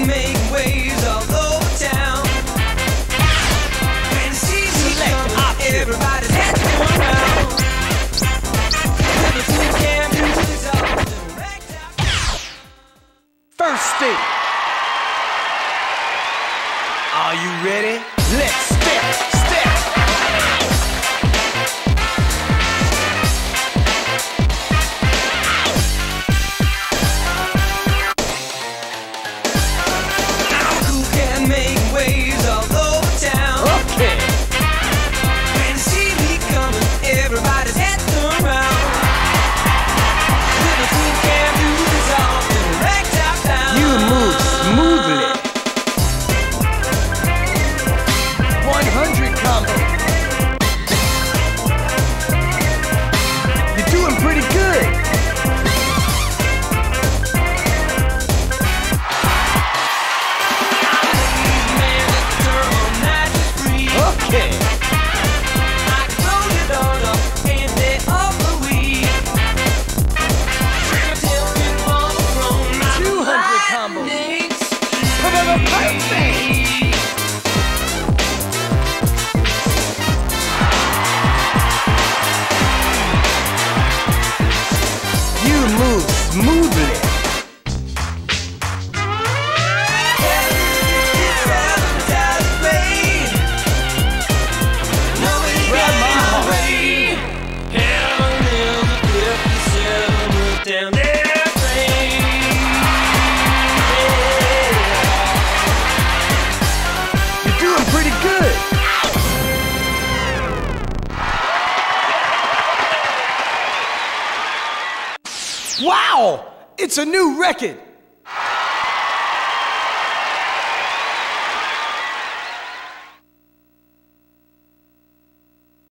can make waves all over town. When it sees me coming, everybody's head going round. When the fool can do his own little First state. Are you ready? Let's step. Now who can make waves all over town? Okay. When you see me coming, everybody's head turned round. When the fool can do his own little ragtop down. You move smoothly. 100 combo. You're doing pretty good. Okay. I can blow your doors up and they offer weed. Till you overgrown, 200 combo. Perfect. You move smoothly. Grab my heart. Down there, You're doing pretty good. Wow! It's a new record.